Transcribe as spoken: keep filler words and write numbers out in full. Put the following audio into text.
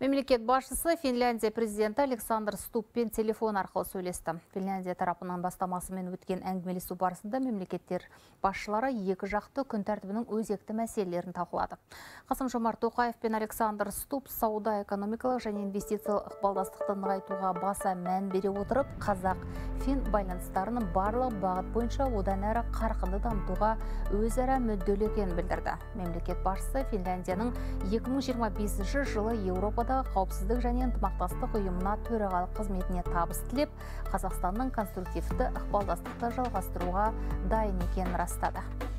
Мемлекет басшысы Финляндия президенті Александр Ступпен телефон арқылы сөйлесті. Финляндия тарапынан бастамасымен өткен әңгімелесу барысында мемлекеттер басшылары екі жақты күн тәртібінің өзекті мәселелерін талқылады. Қасым-Жомарт Тоқаев пен Александр Ступп сауда, экономикалық және инвестициялық ықпалдастықты нығайтуға баса мән бере отырып, қазақ-фин байланыстарының барлық бағыт бойынша одан әрі қарқынды дамытуға өзара мүдделі екенін білдірді. Мемлекет басшысы Финляндияның екі мың жиырма бесінші жылы Еуропада қауіпсіздік және ынтымақтастық ұйымына төрағалық қызметіне табыс тілеп, Қазақстанның конструктивті ықпалдастықты жалғастыруға дайын екенін растады.